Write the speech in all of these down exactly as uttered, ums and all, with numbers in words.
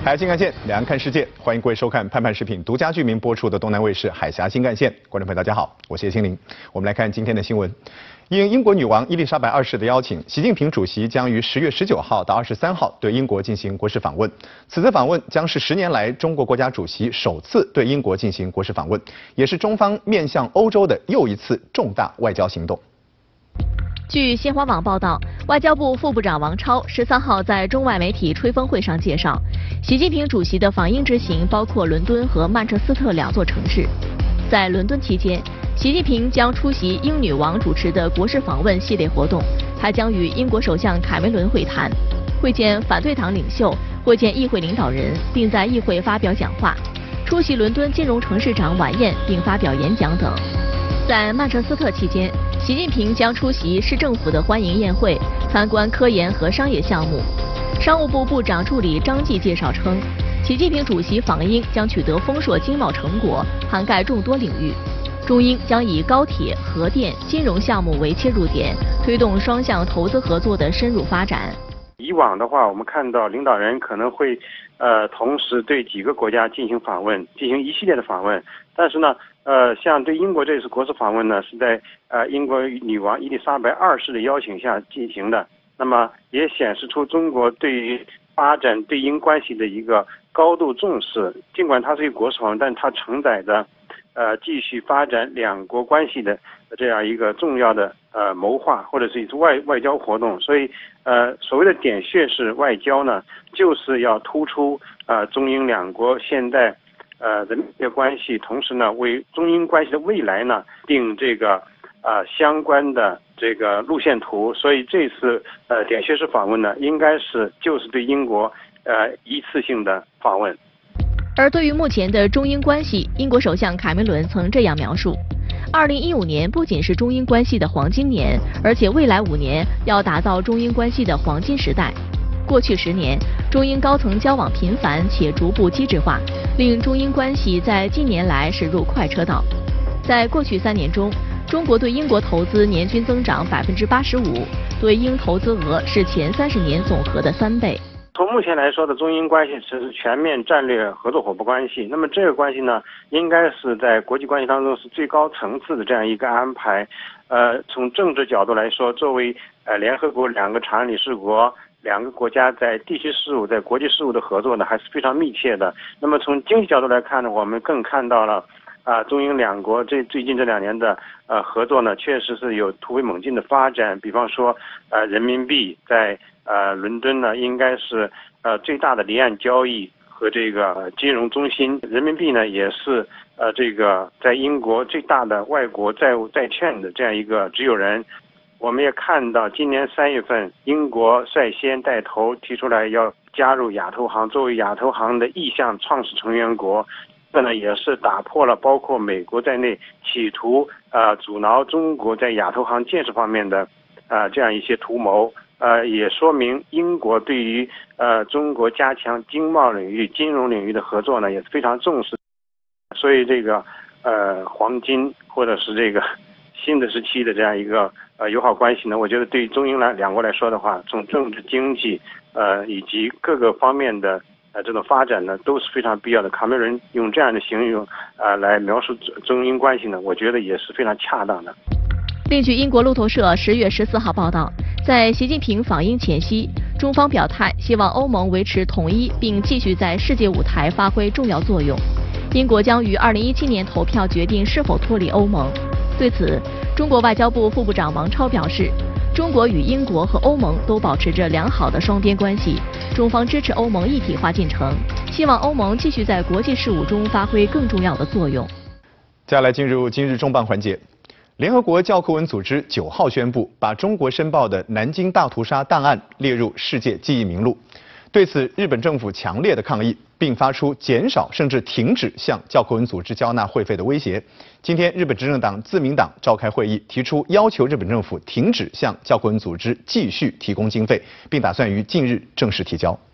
海峡新干线，两岸看世界，欢迎各位收看盼盼视频独家剧名播出的东南卫视海峡新干线。观众朋友，大家好，我是叶清林。我们来看今天的新闻。应英国女王伊丽莎白二世的邀请，习近平主席将于十月十九号到二十三号对英国进行国事访问。此次访问将是十年来中国国家主席首次对英国进行国事访问，也是中方面向欧洲的又一次重大外交行动。 据新华网报道，外交部副部长王超十三号在中外媒体吹风会上介绍，习近平主席的访英之行包括伦敦和曼彻斯特两座城市。在伦敦期间，习近平将出席英女王主持的国事访问系列活动，他将与英国首相凯梅伦会谈，会见反对党领袖，会见议会领导人，并在议会发表讲话，出席伦敦金融城市长晚宴并发表演讲等。在曼彻斯特期间，习近平将出席市政府的欢迎宴会，参观科研和商业项目。商务部部长助理张继介绍称，习近平主席访英将取得丰硕经贸成果，涵盖众多领域。中英将以高铁、核电、金融项目为切入点，推动双向投资合作的深入发展。 以往的话，我们看到领导人可能会呃同时对几个国家进行访问，进行一系列的访问，但是呢。呃，像对英国这次国事访问呢，是在呃英国女王伊丽莎白二世的邀请下进行的。那么也显示出中国对于发展对英关系的一个高度重视。尽管它是一个国事访问，但它承载着呃继续发展两国关系的这样一个重要的呃谋划，或者是一次外外交活动。所以呃所谓的点穴式外交呢，就是要突出呃中英两国现在。呃，人民的关系，同时呢，为中英关系的未来呢定这个呃相关的这个路线图。所以这次呃点穴式访问呢，应该是就是对英国呃一次性的访问。 而对于目前的中英关系，英国首相凯梅伦曾这样描述：二零一五年不仅是中英关系的黄金年，而且未来五年要打造中英关系的黄金时代。过去十年，中英高层交往频繁且逐步机制化，令中英关系在近年来驶入快车道。在过去三年中，中国对英国投资年均增长百分之八十五，对英投资额是前三十年总和的三倍。 从目前来说的中英关系只是全面战略合作伙伴关系，那么这个关系呢，应该是在国际关系当中是最高层次的这样一个安排。呃，从政治角度来说，作为呃联合国两个常任理事国。两个国家在地区事务、在国际事务的合作呢，还是非常密切的。那么从经济角度来看呢，我们更看到了啊，中英两国这最近这两年的呃合作呢，确实是有突飞猛进的发展。比方说，呃，人民币在呃伦敦呢，应该是呃最大的离岸交易和这个金融中心。人民币呢，也是呃这个在英国最大的外国债务债券的这样一个持有人。我们也看到，今年三月份，英国率先带头提出来要加入亚投行，作为亚投行的意向创始成员国，这呢也是打破了包括美国在内企图呃阻挠中国在亚投行建设方面的呃这样一些图谋，呃也说明英国对于呃中国加强经贸领域、金融领域的合作呢也是非常重视，所以这个呃黄金或者是这个新的时期的这样一个。呃，友好关系呢，我觉得对中英来两国来说的话，从政治、经济，呃，以及各个方面的呃这种发展呢，都是非常必要的。卡梅伦用这样的形容啊、呃、来描述中英关系呢，我觉得也是非常恰当的。 另据英国路透社十月十四号报道，在习近平访英前夕，中方表态希望欧盟维持统一，并继续在世界舞台发挥重要作用。英国将于二零一七年投票决定是否脱离欧盟。对此，中国外交部副部长王超表示，中国与英国和欧盟都保持着良好的双边关系，中方支持欧盟一体化进程，希望欧盟继续在国际事务中发挥更重要的作用。 接下来进入今日重磅环节。联合国教科文组织九号宣布，把中国申报的南京大屠杀档案列入世界记忆名录。对此，日本政府强烈的抗议，并发出减少甚至停止向教科文组织交纳会费的威胁。今天，日本执政党自民党召开会议，提出要求日本政府停止向教科文组织继续提供经费，并打算于近日正式提交。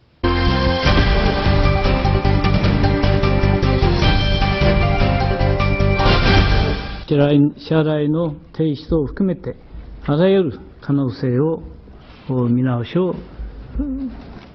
支払いの停止等を含めてあらゆる可能性を見直しを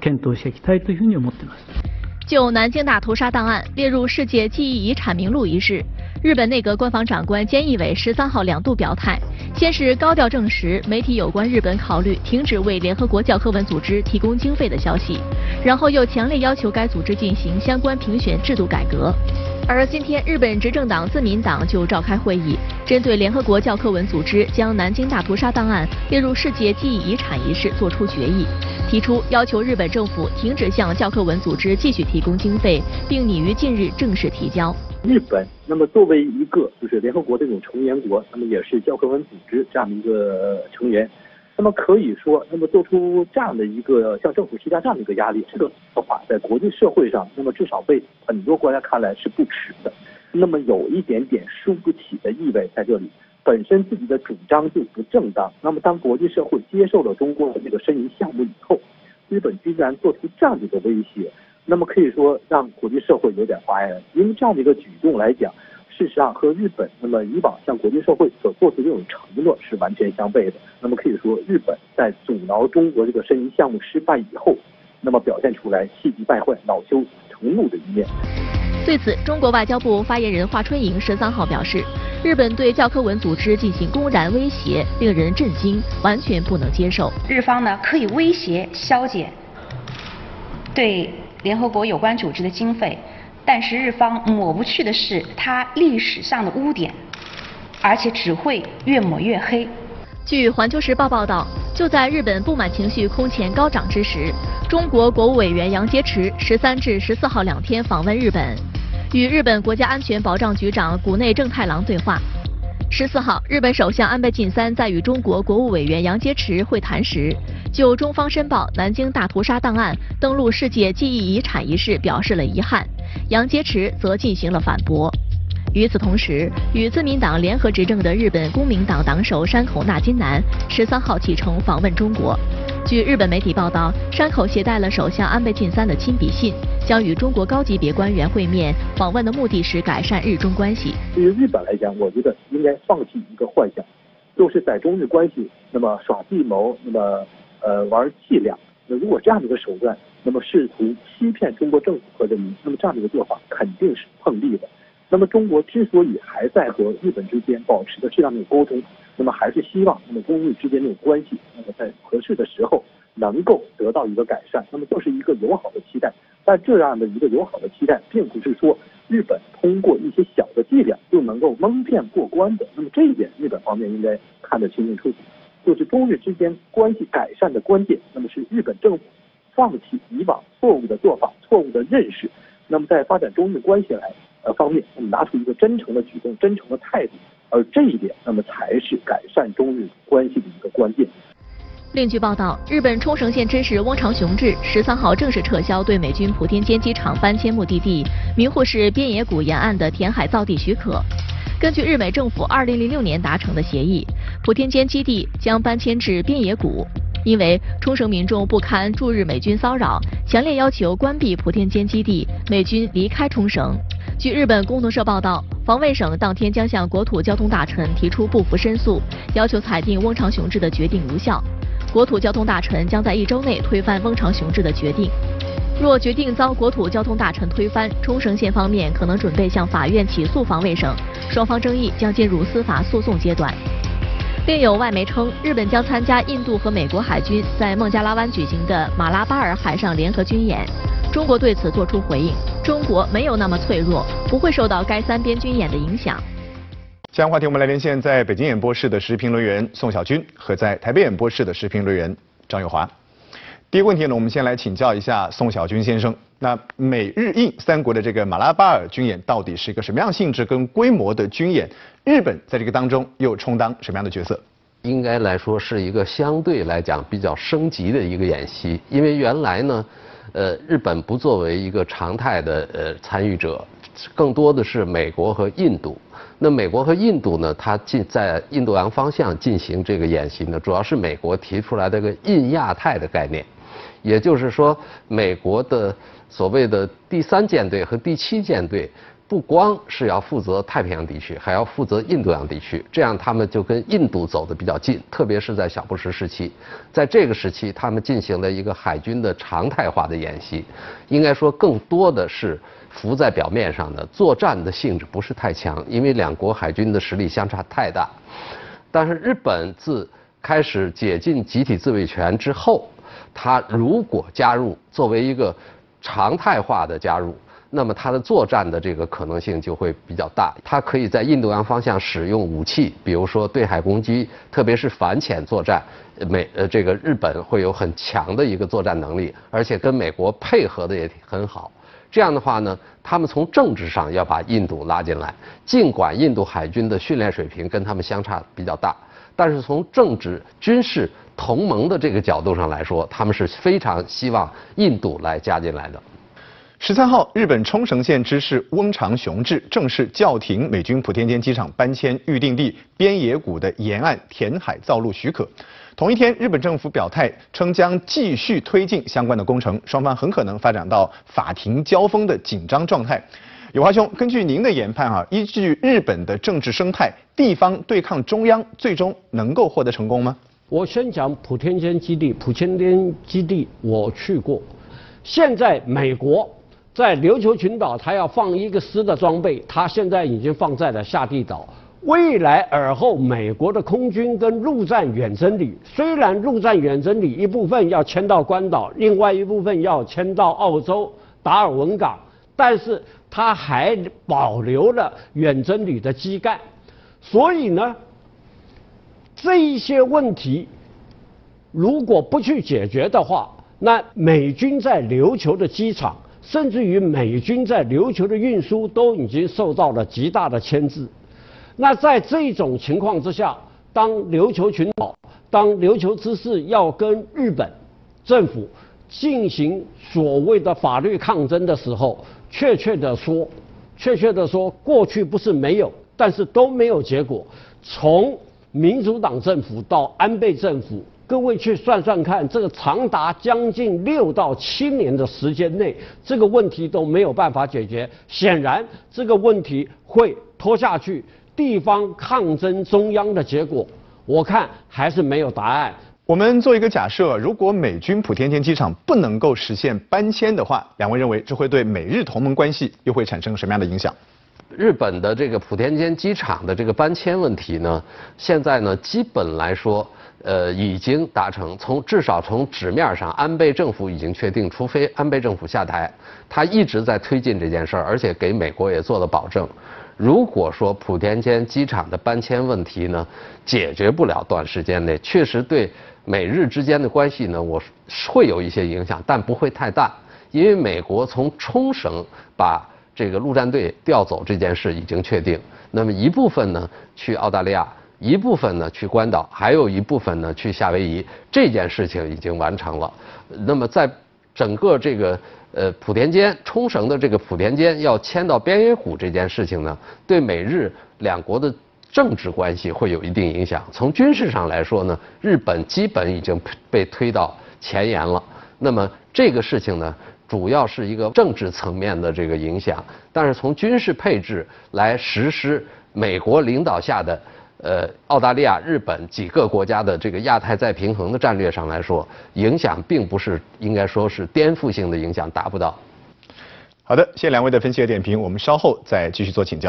検討していきたいというふうに思っています。 就南京大屠杀档案列入世界记忆遗产名录一事，日本内阁官房长官菅义伟十三号两度表态，先是高调证实媒体有关日本考虑停止为联合国教科文组织提供经费的消息，然后又强烈要求该组织进行相关评选制度改革。而今天，日本执政党自民党就召开会议，针对联合国教科文组织将南京大屠杀档案列入世界记忆遗产一事作出决议，提出要求日本政府停止向教科文组织继续提供经费，并拟于近日正式提交。 日本那么作为一个就是联合国这种成员国，那么也是教科文组织这样的一个成员，那么可以说，那么做出这样的一个向政府施加这样的一个压力，这个做法在国际社会上，那么至少被很多国家看来是不耻的，那么有一点点输不起的意味在这里。本身自己的主张就不正当，那么当国际社会接受了中国的这个申遗项目以后，日本居然做出这样的一个威胁，那么可以说让国际社会有点发言。因为这样的一个举动来讲，事实上和日本那么以往向国际社会所做出这种承诺是完全相悖的。那么可以说，日本在阻挠中国这个申遗项目失败以后，那么表现出来气急败坏、恼羞成怒的一面。 对此，中国外交部发言人华春莹十三号表示，日本对教科文组织进行公然威胁，令人震惊，完全不能接受。 日方呢可以威胁削减对联合国有关组织的经费，但是日方抹不去的是它历史上的污点，而且只会越抹越黑。 据《环球时报》报道，就在日本不满情绪空前高涨之时，中国国务委员杨洁篪十三至十四号两天访问日本，与日本国家安全保障局长谷内正太郎对话。十四号，日本首相安倍晋三在与中国国务委员杨洁篪会谈时，就中方申报南京大屠杀档案登陆世界记忆遗产一事表示了遗憾，杨洁篪则进行了反驳。与此同时，与自民党联合执政的日本公民党党首山口那津男十三号启程访问中国。据日本媒体报道，山口携带了首相安倍晋三的亲笔信，将与中国高级别官员会面，访问的目的是改善日中关系。 对于日本来讲，我觉得应该放弃一个幻想，就是在中日关系那么耍计谋，那么呃玩伎俩。那如果这样的一个手段，那么试图欺骗中国政府和人民，那么这样的一个做法肯定是碰壁的。那么中国之所以还在和日本之间保持着这样的沟通，那么还是希望那么中日之间这种关系，那么在合适的时候能够得到一个改善，那么就是一个友好的期待。但这样的一个友好的期待，并不是说日本通过一些小的伎俩就能够蒙骗过关的。那么这一点，日本方面应该看得清清楚楚，就是中日之间关系改善的关键，那么是日本政府放弃以往错误的做法、错误的认识，那么在发展中日关系来。呃方面，我们拿出一个真诚的举动、真诚的态度，而这一点，那么才是改善中日关系的一个关键。 另据报道，日本冲绳县知事翁长雄志十三号正式撤销对美军普天间机场搬迁目的地名护市边野古沿岸的填海造地许可。根据日美政府二零零六年达成的协议，普天间基地将搬迁至边野古。因为冲绳民众不堪驻日美军骚扰，强烈要求关闭普天间基地，美军离开冲绳。据日本共同社报道，防卫省当天将向国土交通大臣提出不服申诉，要求裁定翁长雄志的决定无效。国土交通大臣将在一周内推翻翁长雄志的决定。若决定遭国土交通大臣推翻，冲绳县方面可能准备向法院起诉防卫省，双方争议将进入司法诉讼阶段。另有外媒称，日本将参加印度和美国海军在孟加拉湾举行的马拉巴尔海上联合军演。中国对此作出回应，中国没有那么脆弱，不会受到该三边军演的影响。 下一话题，我们来连线在北京演播室的时事评论员宋小军和在台北演播室的时事评论员张友华。第一个问题呢，我们先来请教一下宋小军先生。那美日印三国的这个马拉巴尔军演到底是一个什么样性质跟规模的军演？日本在这个当中又充当什么样的角色？ 应该来说是一个相对来讲比较升级的一个演习，因为原来呢，呃，日本不作为一个常态的呃参与者，更多的是美国和印度。那美国和印度呢，它进在印度洋方向进行这个演习呢，主要是美国提出来的个印亚太的概念，也就是说，美国的所谓的第三舰队和第七舰队， 不光是要负责太平洋地区，还要负责印度洋地区，这样他们就跟印度走得比较近，特别是在小布什时期，在这个时期，他们进行了一个海军的常态化的演习，应该说更多的是浮在表面上的，作战的性质不是太强，因为两国海军的实力相差太大。但是日本自开始解禁集体自卫权之后，它如果加入作为一个常态化的加入，那么它的作战的这个可能性就会比较大。它可以在印度洋方向使用武器，比如说对海攻击，特别是反潜作战，美呃这个日本会有很强的一个作战能力，而且跟美国配合的也很好。这样的话呢，他们从政治上要把印度拉进来，尽管印度海军的训练水平跟他们相差比较大，但是从政治、军事同盟的这个角度上来说，他们是非常希望印度来加进来的。 十三号，日本冲绳县知事翁长雄志正式叫停美军普天间机场搬迁预定地边野古的沿岸填海造陆许可。同一天，日本政府表态称将继续推进相关的工程，双方很可能发展到法庭交锋的紧张状态。有华兄，根据您的研判啊，依据日本的政治生态，地方对抗中央，最终能够获得成功吗？ 我先讲普天间基地，普天间基地我去过，现在美国在琉球群岛，它要放一个师的装备，它现在已经放在了下地岛。未来尔后，美国的空军跟陆战远征旅，虽然陆战远征旅一部分要迁到关岛，另外一部分要迁到澳洲达尔文港，但是它还保留了远征旅的基干，所以呢，这一些问题如果不去解决的话，那美军在琉球的机场，甚至于美军在琉球的运输都已经受到了极大的牵制。那在这种情况之下，当琉球群岛、当琉球知事要跟日本政府进行所谓的法律抗争的时候，确切的说，确切的说，过去不是没有，但是都没有结果。从民主党政府到安倍政府，各位去算算看，这个长达将近六到七年的时间内，这个问题都没有办法解决。显然，这个问题会拖下去。地方抗争中央的结果，我看还是没有答案。 我们做一个假设，如果美军普天间机场不能够实现搬迁的话，两位认为这会对美日同盟关系又会产生什么样的影响？ 日本的这个普天间机场的这个搬迁问题呢，现在呢基本来说，呃，已经达成，从至少从纸面上，安倍政府已经确定，除非安倍政府下台，他一直在推进这件事儿，而且给美国也做了保证。如果说普天间机场的搬迁问题呢解决不了，短时间内确实对美日之间的关系呢，我会有一些影响，但不会太大，因为美国从冲绳把这个陆战队调走这件事已经确定，那么一部分呢去澳大利亚，一部分呢去关岛，还有一部分呢去夏威夷，这件事情已经完成了。那么在整个这个呃普天间冲绳的这个普天间要迁到边野古这件事情呢，对美日两国的政治关系会有一定影响。从军事上来说呢，日本基本已经被推到前沿了。那么这个事情呢，主要是一个政治层面的这个影响，但是从军事配置来实施美国领导下的呃澳大利亚、日本几个国家的这个亚太再平衡的战略上来说，影响并不是应该说是颠覆性的影响，达不到。 好的，谢谢两位的分析和点评，我们稍后再继续做请教。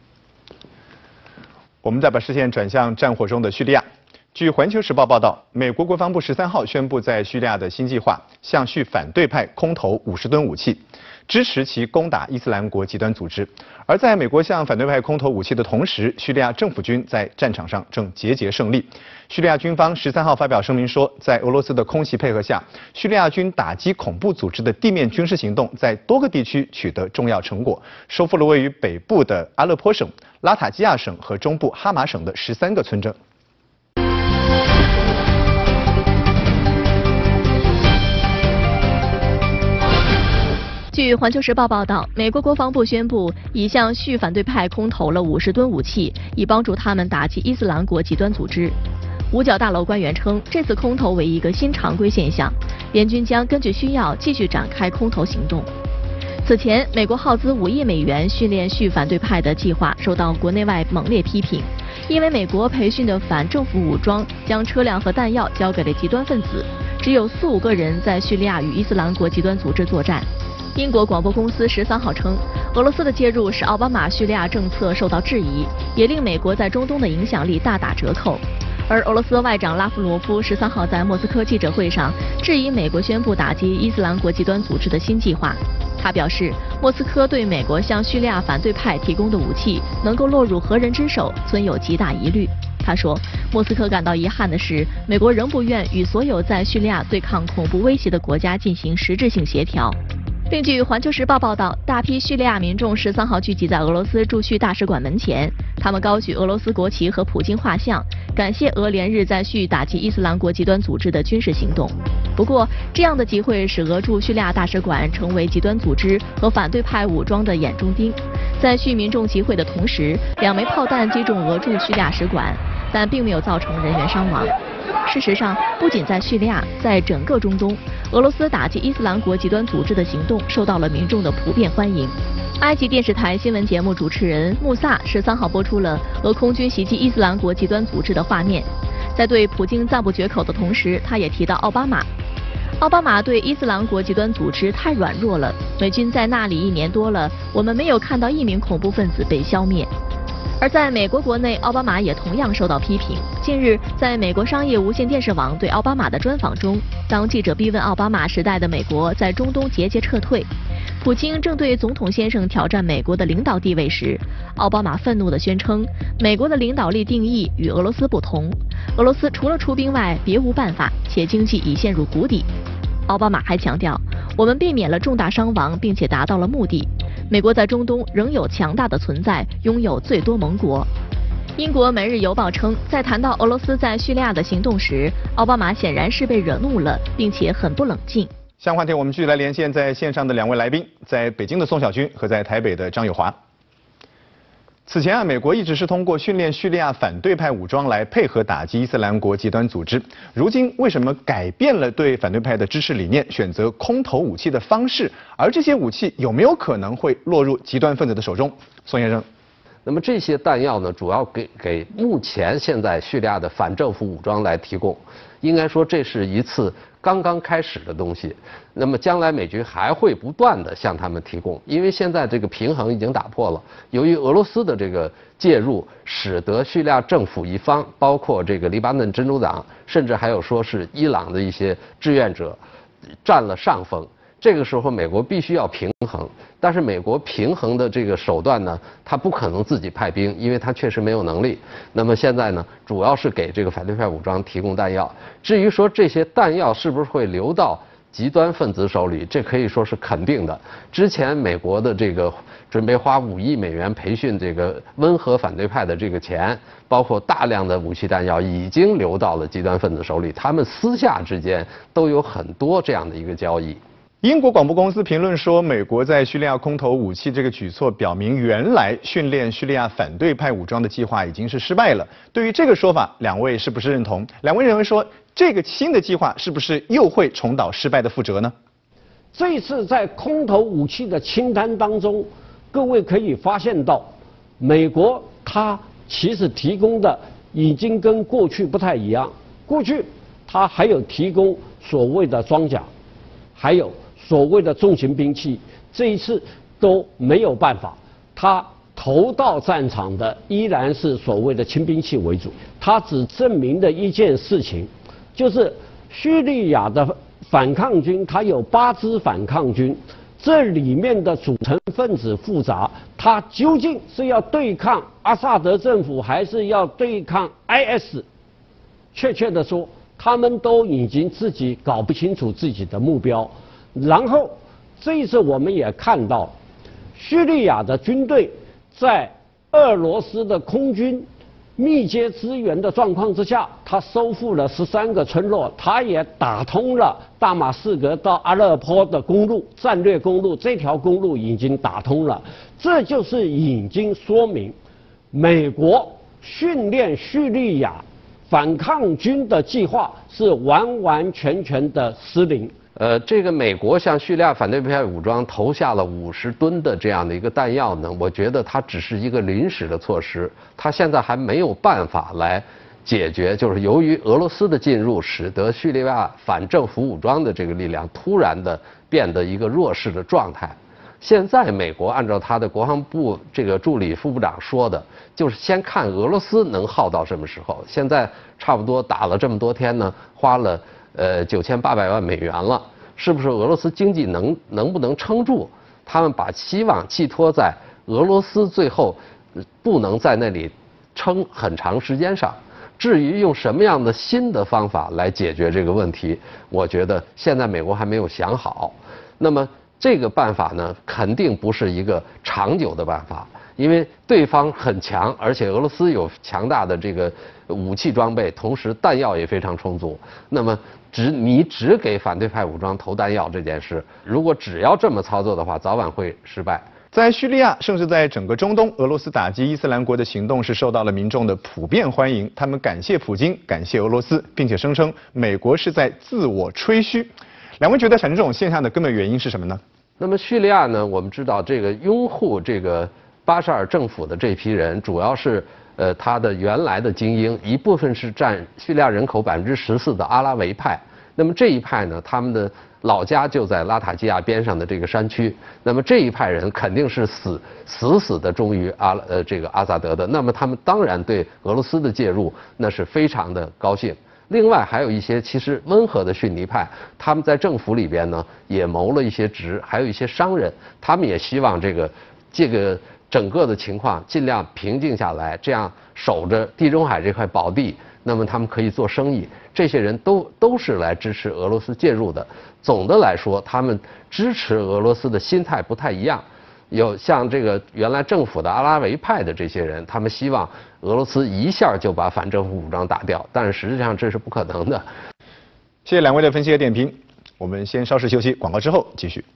我们再把视线转向战火中的叙利亚。据《环球时报》报道，美国国防部十三号宣布，在叙利亚的新计划向叙反对派空投五十吨武器，支持其攻打伊斯兰国极端组织。而在美国向反对派空投武器的同时，叙利亚政府军在战场上正节节胜利。叙利亚军方十三号发表声明说，在俄罗斯的空袭配合下，叙利亚军打击恐怖组织的地面军事行动在多个地区取得重要成果，收复了位于北部的阿勒颇省、拉塔基亚省和中部哈马省的十三个村镇。 据《环球时报》报道，美国国防部宣布已向叙反对派空投了五十吨武器，以帮助他们打击伊斯兰国极端组织。五角大楼官员称，这次空投为一个新常规现象，联军将根据需要继续展开空投行动。 此前，美国耗资五亿美元训练叙反对派的计划受到国内外猛烈批评，因为美国培训的反政府武装将车辆和弹药交给了极端分子，只有四五个人在叙利亚与伊斯兰国极端组织作战。英国广播公司十三号称，俄罗斯的介入使奥巴马叙利亚政策受到质疑，也令美国在中东的影响力大打折扣。而俄罗斯外长拉夫罗夫十三号在莫斯科记者会上质疑美国宣布打击伊斯兰国极端组织的新计划。他表示，莫斯科对美国向叙利亚反对派提供的武器能够落入何人之手，存有极大疑虑。他说，莫斯科感到遗憾的是，美国仍不愿与所有在叙利亚对抗恐怖威胁的国家进行实质性协调。另据《环球时报》报道，大批叙利亚民众十三号聚集在俄罗斯驻叙大使馆门前，他们高举俄罗斯国旗和普京画像，感谢俄连日在叙打击伊斯兰国极端组织的军事行动。不过，这样的集会使俄驻叙利亚大使馆成为极端组织和反对派武装的眼中钉。在叙民众集会的同时，两枚炮弹击中俄驻叙利亚使馆，但并没有造成人员伤亡。事实上，不仅在叙利亚，在整个中东，俄罗斯打击伊斯兰国极端组织的行动受到了民众的普遍欢迎。埃及电视台新闻节目主持人穆萨十三号播出了俄空军袭击伊斯兰国极端组织的画面，在对普京赞不绝口的同时，他也提到奥巴马。奥巴马对伊斯兰国极端组织太软弱了，美军在那里一年多了，我们没有看到一名恐怖分子被消灭。而在美国国内，奥巴马也同样受到批评。近日，在美国商业无线电视网对奥巴马的专访中，当记者逼问奥巴马时代的美国在中东节节撤退，普京正对总统先生挑战美国的领导地位时，奥巴马愤怒地宣称，美国的领导力定义与俄罗斯不同，俄罗斯除了出兵外别无办法，且经济已陷入谷底。奥巴马还强调，我们避免了重大伤亡，并且达到了目的。美国在中东仍有强大的存在，拥有最多盟国。英国《每日邮报》称，在谈到俄罗斯在叙利亚的行动时，奥巴马显然是被惹怒了，并且很不冷静。 相关话题，我们继续来连线在线上的两位来宾，在北京的宋小军和在台北的张友华。此前啊，美国一直是通过训练叙利亚反对派武装来配合打击伊斯兰国极端组织。如今为什么改变了对反对派的支持理念，选择空投武器的方式？而这些武器有没有可能会落入极端分子的手中？宋先生。 那么这些弹药呢，主要给给目前现在叙利亚的反政府武装来提供。应该说这是一次刚刚开始的东西。那么将来美军还会不断的向他们提供，因为现在这个平衡已经打破了。由于俄罗斯的这个介入，使得叙利亚政府一方，包括这个黎巴嫩真主党，甚至还有说是伊朗的一些志愿者，占了上风。这个时候，美国必须要平衡，但是美国平衡的这个手段呢，它不可能自己派兵，因为它确实没有能力。那么现在呢，主要是给这个反对派武装提供弹药。至于说这些弹药是不是会流到极端分子手里，这可以说是肯定的。之前美国的这个准备花五亿美元培训这个温和反对派的这个钱，包括大量的武器弹药，已经流到了极端分子手里。他们私下之间都有很多这样的一个交易。 英国广播公司评论说，美国在叙利亚空投武器这个举措，表明原来训练叙利亚反对派武装的计划已经是失败了。对于这个说法，两位是不是认同？两位认为说，这个新的计划是不是又会重蹈失败的覆辙呢？ 这一次在空投武器的清单当中，各位可以发现到，美国它其实提供的已经跟过去不太一样。过去它还有提供所谓的装甲，还有所谓的重型兵器，这一次都没有办法，他投到战场的依然是所谓的轻兵器为主。他只证明的一件事情，就是叙利亚的反抗军，它有八支反抗军，这里面的组成分子复杂，它究竟是要对抗阿萨德政府，还是要对抗 I S？ 确切的说，他们都已经自己搞不清楚自己的目标。然后这一次我们也看到，叙利亚的军队在俄罗斯的空军密接支援的状况之下，他收复了十三个村落，他也打通了大马士革到阿勒颇的公路，战略公路，这条公路已经打通了。这就是已经说明，美国训练叙利亚反抗军的计划是完完全全的失灵。 呃，这个美国向叙利亚反对派武装投下了五十吨的这样的一个弹药呢，我觉得它只是一个临时的措施，它现在还没有办法来解决，就是由于俄罗斯的进入，使得叙利亚反政府武装的这个力量突然的变得一个弱势的状态。现在美国按照他的国防部这个助理副部长说的，就是先看俄罗斯能耗到什么时候。现在差不多打了这么多天呢，花了呃九千八百万美元了，是不是俄罗斯经济能能不能撑住？他们把希望寄托在俄罗斯最后不能在那里撑很长时间上。至于用什么样的新的方法来解决这个问题，我觉得现在美国还没有想好。那么这个办法呢，肯定不是一个长久的办法，因为对方很强，而且俄罗斯有强大的这个武器装备，同时弹药也非常充足。那么只你只给反对派武装投弹药这件事，如果只要这么操作的话，早晚会失败。 在叙利亚，甚至在整个中东，俄罗斯打击伊斯兰国的行动是受到了民众的普遍欢迎。他们感谢普京，感谢俄罗斯，并且声称美国是在自我吹嘘。两位觉得产生这种现象的根本原因是什么呢？ 那么叙利亚呢，我们知道这个拥护这个巴沙尔政府的这批人，主要是呃他的原来的精英，一部分是占叙利亚人口百分之十四的阿拉维派。那么这一派呢，他们的老家就在拉塔基亚边上的这个山区。那么这一派人肯定是死死死的忠于阿呃这个阿萨德的。那么他们当然对俄罗斯的介入那是非常的高兴。另外还有一些其实温和的逊尼派，他们在政府里边呢也谋了一些职，还有一些商人，他们也希望这个这个整个的情况尽量平静下来，这样守着地中海这块宝地，那么他们可以做生意。这些人都都是来支持俄罗斯介入的。总的来说，他们支持俄罗斯的心态不太一样。有像这个原来政府的阿拉维派的这些人，他们希望俄罗斯一下就把反政府武装打掉，但是实际上这是不可能的。 谢谢两位的分析和点评，我们先稍事休息，广告之后继续。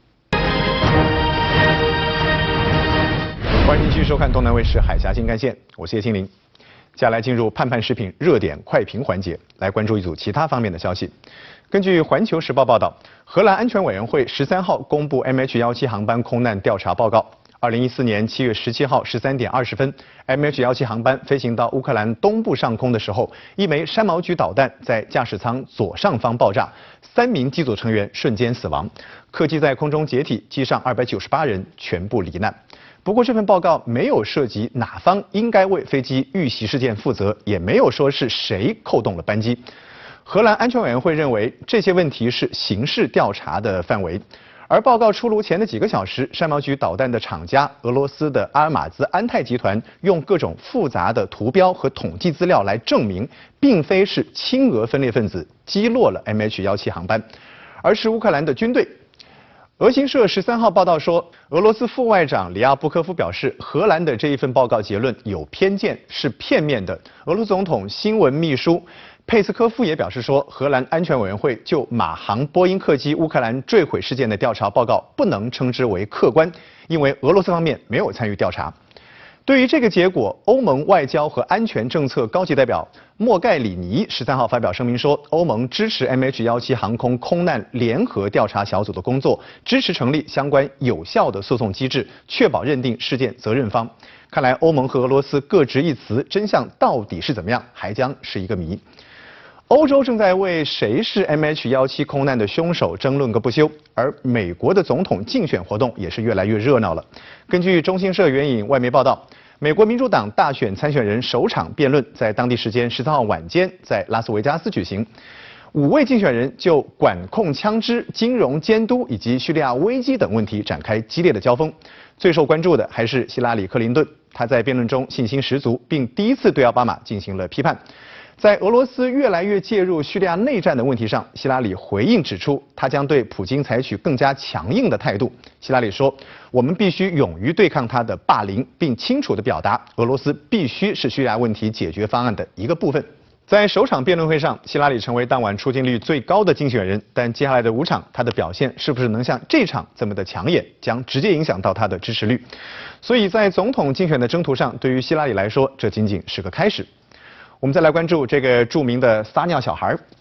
欢迎继续收看东南卫视海峡新干线，我是叶清林。接下来进入盼盼食品热点快评环节，来关注一组其他方面的消息。根据《环球时报》报道，荷兰安全委员会十三号公布 M H 一七 航班空难调查报告。二零一四年七月十七号十三点二十分 ，M H 一七 航班飞行到乌克兰东部上空的时候，一枚山毛榉导弹在驾驶舱左上方爆炸，三名机组成员瞬间死亡，客机在空中解体，机上二百九十八人全部罹难。不过这份报告没有涉及哪方应该为飞机遇袭事件负责，也没有说是谁扣动了班机。荷兰安全委员会认为这些问题是刑事调查的范围。而报告出炉前的几个小时，山毛榉导弹的厂家俄罗斯的阿尔马兹安泰集团用各种复杂的图标和统计资料来证明，并非是亲俄分裂分子击落了 M H 一七 航班，而是乌克兰的军队。俄新社十三号报道说，俄罗斯副外长里亚布科夫表示，荷兰的这一份报告结论有偏见，是片面的。俄罗斯总统新闻秘书佩斯科夫也表示说，荷兰安全委员会就马航波音客机乌克兰坠毁事件的调查报告不能称之为客观，因为俄罗斯方面没有参与调查。对于这个结果，欧盟外交和安全政策高级代表莫盖里尼十三号发表声明说，欧盟支持 M H 一七 航空空难联合调查小组的工作，支持成立相关有效的诉讼机制，确保认定事件责任方。看来欧盟和俄罗斯各执一词，真相到底是怎么样，还将是一个谜。欧洲正在为谁是 M H 一七 空难的凶手争论个不休，而美国的总统竞选活动也是越来越热闹了。根据中新社援引外媒报道，美国民主党大选参选人首场辩论在当地时间十三号晚间在拉斯维加斯举行，五位竞选人就管控枪支、金融监督以及叙利亚危机等问题展开激烈的交锋。最受关注的还是希拉里·克林顿，他在辩论中信心十足，并第一次对奥巴马进行了批判。在俄罗斯越来越介入叙利亚内战的问题上，希拉里回应指出，他将对普京采取更加强硬的态度。希拉里说，我们必须勇于对抗他的霸凌，并清楚地表达，俄罗斯必须是叙利亚问题解决方案的一个部分。在首场辩论会上，希拉里成为当晚出镜率最高的竞选人，但接下来的五场，他的表现是不是能像这场这么的抢眼，将直接影响到他的支持率。所以在总统竞选的征途上，对于希拉里来说，这仅仅是个开始。我们再来关注这个著名的撒尿小孩。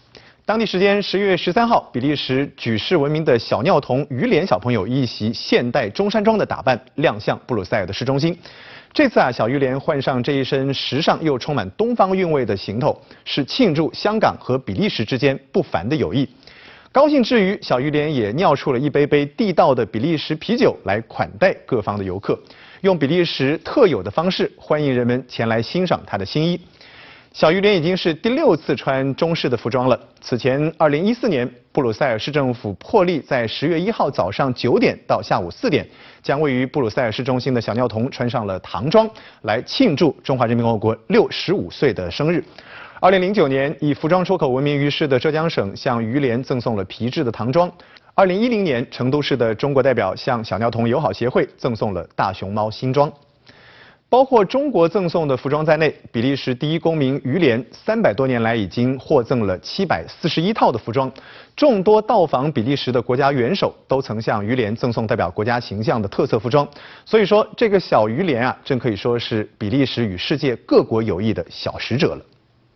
当地时间十月十三号，比利时举世闻名的小尿童于连小朋友一袭现代中山装的打扮亮相布鲁塞尔的市中心。这次啊，小于连换上这一身时尚又充满东方韵味的行头，是庆祝香港和比利时之间不凡的友谊。高兴之余，小于连也尿出了一杯杯地道的比利时啤酒来款待各方的游客，用比利时特有的方式欢迎人们前来欣赏他的新衣。小于连已经是第六次穿中式的服装了。此前，二零一四年，布鲁塞尔市政府破例在十月一号早上九点到下午四点，将位于布鲁塞尔市中心的小尿童穿上了唐装，来庆祝中华人民共和国六十五岁的生日。二零零九年，以服装出口闻名于世的浙江省向于连赠送了皮质的唐装。二零一零年，成都市的中国代表向小尿童友好协会赠送了大熊猫新装。包括中国赠送的服装在内，比利时第一公民于连三百多年来已经获赠了七百四十一套的服装。众多到访比利时的国家元首都曾向于连赠送代表国家形象的特色服装。所以说，这个小于连啊，真可以说是比利时与世界各国友谊的小使者了。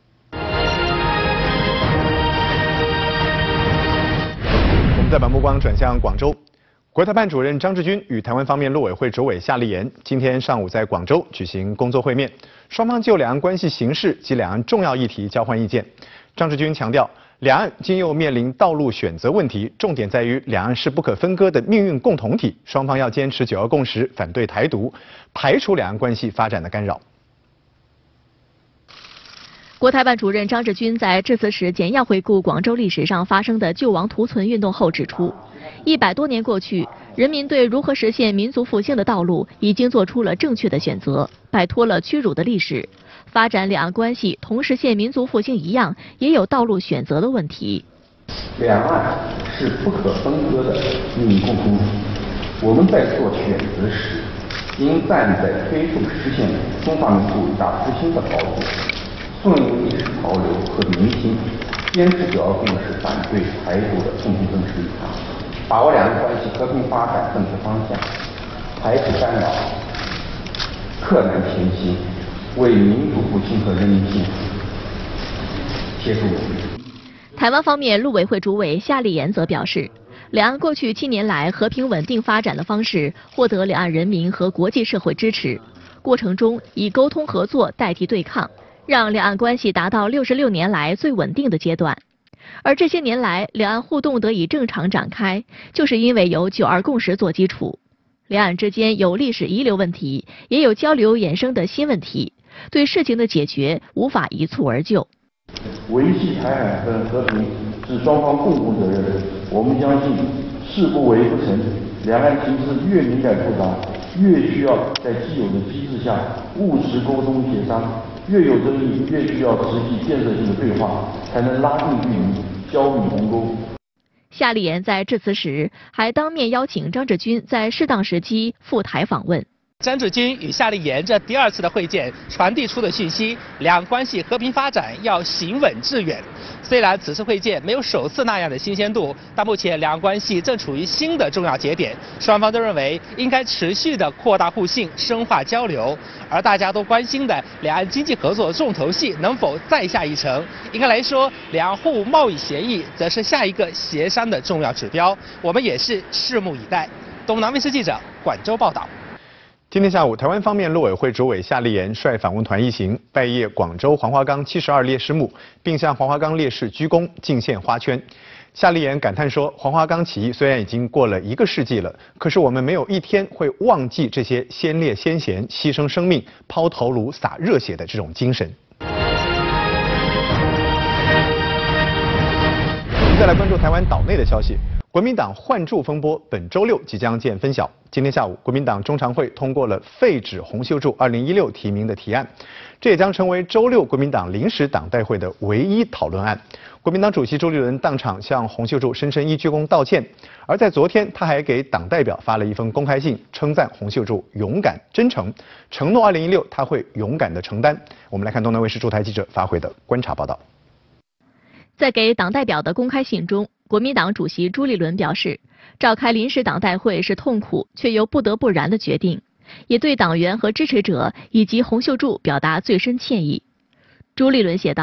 我们再把目光转向广州。国台办主任张志军与台湾方面陆委会主委夏立言今天上午在广州举行工作会面，双方就两岸关系形势及两岸重要议题交换意见。张志军强调，两岸今又面临道路选择问题，重点在于两岸是不可分割的命运共同体，双方要坚持九二共识，反对台独，排除两岸关系发展的干扰。 国台办主任张志军在致辞时简要回顾广州历史上发生的救亡图存运动后指出，一百多年过去，人民对如何实现民族复兴的道路已经做出了正确的选择，摆脱了屈辱的历史。发展两岸关系同实现民族复兴一样，也有道路选择的问题。 两岸是不可分割的命运共同体，我们在做选择时，应站在推动实现中华民族伟大复兴的高度，顺应历史潮流和民心，坚持九二共识，反对台独的共同政治立场，把握两岸关系和平发展政策方向，排除干扰，克难前行，为民族复兴和人民幸福携手努力。 台湾方面陆委会主委夏立言则表示，两岸过去七年来和平稳定发展的方式获得两岸人民和国际社会支持，过程中以沟通合作代替对抗，让两岸关系达到六十六年来最稳定的阶段。而这些年来，两岸互动得以正常展开，就是因为有九二共识做基础。两岸之间有历史遗留问题，也有交流衍生的新问题，对事情的解决无法一蹴而就。 维系台海和平是双方共同责任，我们相信事不为不成，两岸情势越敏感复杂，越需要在既有的机制下务实沟通协商，越有争议越需要实际建设性的对话，才能拉近距离，消弭鸿沟。 夏立言在致辞时还当面邀请张志军在适当时机赴台访问。 张志军与夏立言这第二次的会见传递出的讯息，两岸关系和平发展要行稳致远。虽然此次会见没有首次那样的新鲜度，但目前两岸关系正处于新的重要节点，双方都认为应该持续的扩大互信、深化交流。而大家都关心的两岸经济合作重头戏能否再下一城？应该来说，两岸货物贸易协议则是下一个协商的重要指标，我们也是拭目以待。东南卫视记者广州报道。 今天下午，台湾方面陆委会主委夏立言率访问团一行拜谒广州黄花岗七十二烈士墓，并向黄花岗烈士鞠躬敬献花圈。夏立言感叹说，黄花岗起义虽然已经过了一个世纪了，可是我们没有一天会忘记这些先烈先贤牺牲生命、抛头颅、洒热血的这种精神。我们再来关注台湾岛内的消息。国民党换柱风波本周六即将见分晓。今天下午，国民党中常会通过了废止洪秀柱二零一六提名的提案，这也将成为周六国民党临时党代会的唯一讨论案。国民党主席朱立伦当场向洪秀柱深深一鞠躬道歉，而在昨天，他还给党代表发了一封公开信，称赞洪秀柱勇敢真诚，承诺二零一六他会勇敢地承担。我们来看东南卫视驻台记者发回的观察报道。 在给党代表的公开信中，国民党主席朱立伦表示，召开临时党代会是痛苦却又不得不然的决定，也对党员和支持者以及洪秀柱表达最深歉意。朱立伦写道，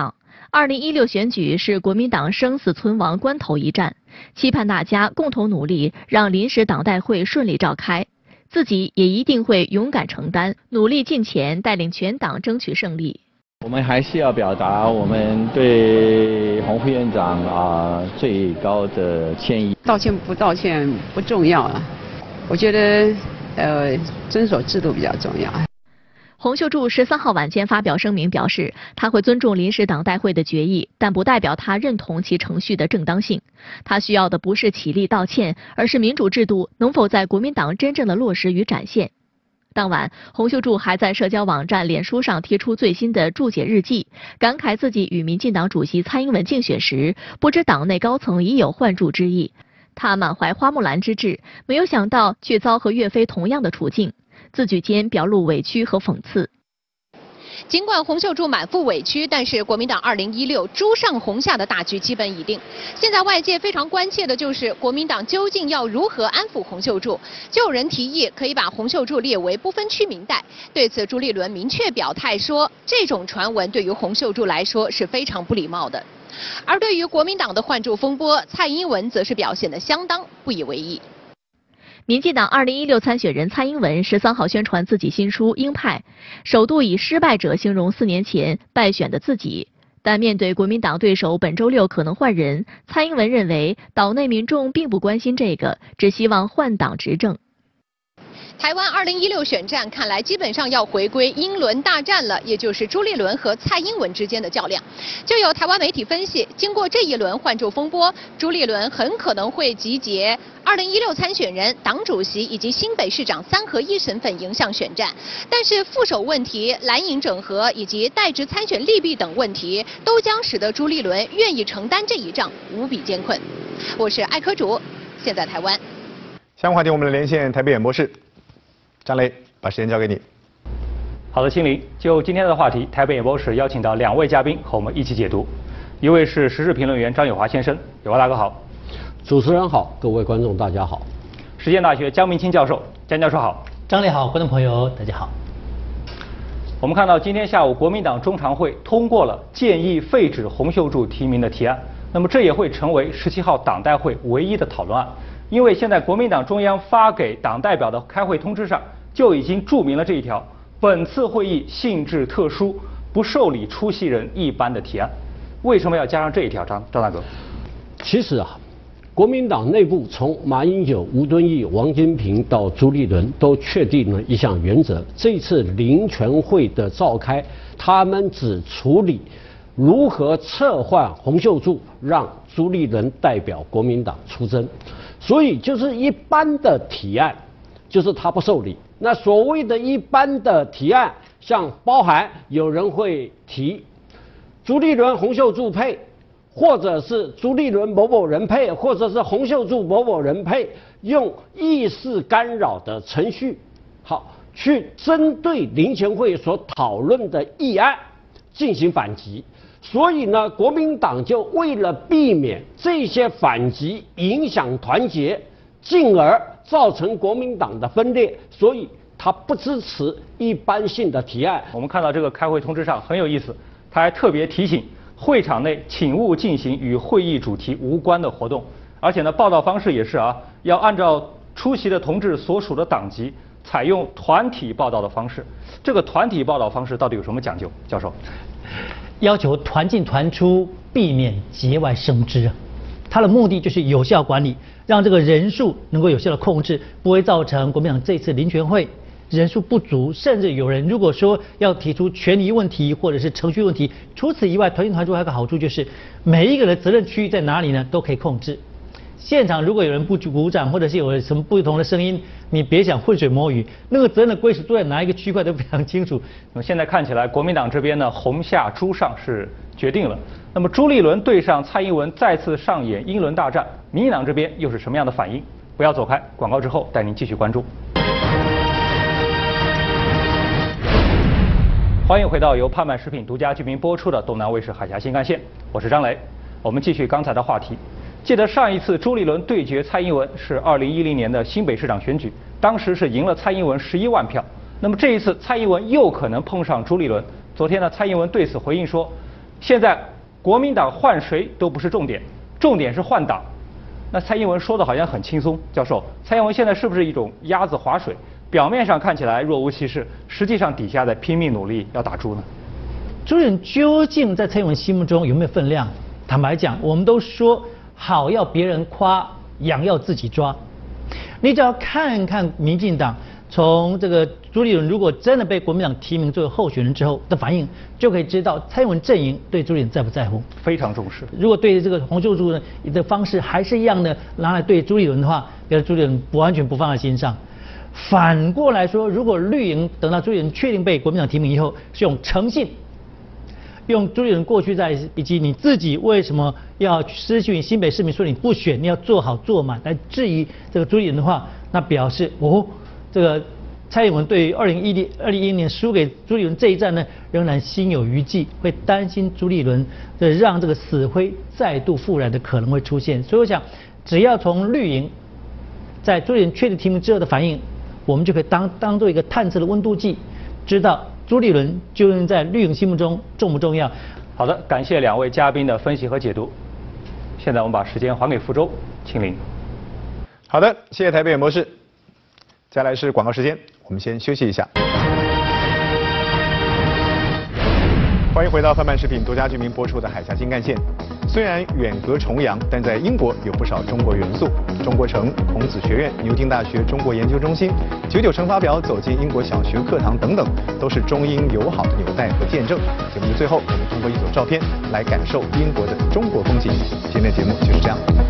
二零一六选举是国民党生死存亡关头一战，期盼大家共同努力，让临时党代会顺利召开。自己也一定会勇敢承担，努力尽前，带领全党争取胜利。 我们还是要表达我们对洪副院长啊最高的歉意。 道歉不道歉不重要啊，我觉得呃遵守制度比较重要。 洪秀柱十三号晚间发表声明表示，他会尊重临时党代会的决议，但不代表他认同其程序的正当性。他需要的不是起立道歉，而是民主制度能否在国民党真正的落实与展现。当晚，洪秀柱还在社交网站脸书上贴出最新的注解日记，感慨自己与民进党主席蔡英文竞选时，不知党内高层已有换柱之意。他满怀花木兰之志，没有想到却遭和岳飞同样的处境。字句间表露委屈和讽刺。 尽管洪秀柱满腹委屈，但是国民党二零一六朱上洪下的大局基本已定。现在外界非常关切的就是国民党究竟要如何安抚洪秀柱。就有人提议可以把洪秀柱列为不分区民代。对此，朱立伦明确表态说，这种传闻对于洪秀柱来说是非常不礼貌的。而对于国民党的换柱风波，蔡英文则是表现得相当不以为意。 民进党二零一六参选人蔡英文十三号宣传自己新书《鹰派》，首度以失败者形容四年前败选的自己。但面对国民党对手本周六可能换人，蔡英文认为岛内民众并不关心这个，只希望换党执政。 台湾二零一六选战看来基本上要回归英伦大战了，也就是朱立伦和蔡英文之间的较量。就有台湾媒体分析，经过这一轮换柱风波，朱立伦很可能会集结二零一六参选人、党主席以及新北市长三合一身份迎向选战。但是副手问题、蓝营整合以及代职参选利弊等问题，都将使得朱立伦愿意承担这一仗无比艰困。我是艾科竹，现在台湾。 相关话题我们来连线台北演播室。张雷，把时间交给你。 好的，心灵，就今天的话题，台北演播室邀请到两位嘉宾和我们一起解读。一位是时事评论员张友华先生，友华大哥好。 主持人好，各位观众大家好。 实践大学江明清教授，江教授好。 张磊好，观众朋友大家好。 我们看到今天下午国民党中常会通过了建议废止洪秀柱提名的提案，那么这也会成为十七号党代会唯一的讨论案。因为现在国民党中央发给党代表的开会通知上就已经注明了这一条：本次会议性质特殊，不受理出席人一般的提案。为什么要加上这一条？张张大哥， 其实啊，国民党内部从马英九、吴敦义、王金平到朱立伦都确定了一项原则：这次临权会的召开，他们只处理如何撤换洪秀柱，让朱立伦代表国民党出征。所以就是一般的提案，就是他不受理。那所谓的一般的提案，像包含有人会提朱立伦、洪秀柱配，或者是朱立伦某某人配，或者是洪秀柱某某人配，用意识干扰的程序，好去针对临权会所讨论的议案进行反击。所以呢，国民党就为了避免这些反击影响团结，进而造成国民党的分裂，所以他不支持一般性的提案。 我们看到这个开会通知上很有意思，他还特别提醒会场内请勿进行与会议主题无关的活动，而且呢，报道方式也是啊，要按照出席的同志所属的党籍，采用团体报道的方式。这个团体报道方式到底有什么讲究？教授？ 要求团进团出，避免节外生枝啊。它的目的就是有效管理，让这个人数能够有效的控制，不会造成国民党这次临权会人数不足，甚至有人如果说要提出权利问题或者是程序问题。除此以外，团进团出还有个好处就是每一个人的责任区域在哪里呢，都可以控制。现场如果有人不鼓掌，或者是有什么不同的声音，你别想浑水摸鱼，那个责任的归属都在哪一个区块都非常清楚。 那么现在看起来，国民党这边呢，洪下朱上是决定了。那么朱立伦对上蔡英文再次上演英伦大战，民进党这边又是什么样的反应？不要走开，广告之后带您继续关注。欢迎回到由盼盼食品独家居民播出的东南卫视海峡新干线，我是张雷。我们继续刚才的话题。记得上一次朱立伦对决蔡英文是二零一零年的新北市长选举，当时是赢了蔡英文十一万票。那么这一次蔡英文又可能碰上朱立伦。昨天呢，蔡英文对此回应说，现在国民党换谁都不是重点，重点是换党。那蔡英文说的好像很轻松，教授，蔡英文现在是不是一种鸭子划水？表面上看起来若无其事，实际上底下在拼命努力要打猪呢？ 朱立伦究竟在蔡英文心目中有没有分量？坦白讲，我们都说好要别人夸，痒要自己抓。你只要看看民进党从这个朱立伦如果真的被国民党提名作为候选人之后的反应，就可以知道蔡英文阵营对朱立伦在不在乎， 非常重视。 如果对这个洪秀柱呢的方式还是一样的拿来对朱立伦的话，觉得朱立伦不完全不放在心上。反过来说，如果绿营等到朱立伦确定被国民党提名以后，是用诚信，用朱立伦过去在以及你自己为什么要失去新北市民说你不选，你要做好做满来质疑这个朱立伦的话，那表示哦，这个蔡英文对于二零一零二零一零年输给朱立伦这一战呢，仍然心有余悸，会担心朱立伦的让这个死灰再度复燃的可能会出现。所以我想，只要从绿营在朱立伦确定提名之后的反应，我们就可以当当做一个探测的温度计，知道朱立伦究竟在绿营心目中重不重要。 好的，感谢两位嘉宾的分析和解读。现在我们把时间还给福州，庆林。 好的，谢谢台北演播室。接下来是广告时间，我们先休息一下。欢迎回到泛泛食品独家居民播出的《海峡新干线》。虽然远隔重洋，但在英国有不少中国元素。中国城、孔子学院、牛津大学中国研究中心、九九乘法表走进英国小学课堂等等，都是中英友好的纽带和见证。节目的最后，我们通过一组照片来感受英国的中国风情。今天的节目就是这样。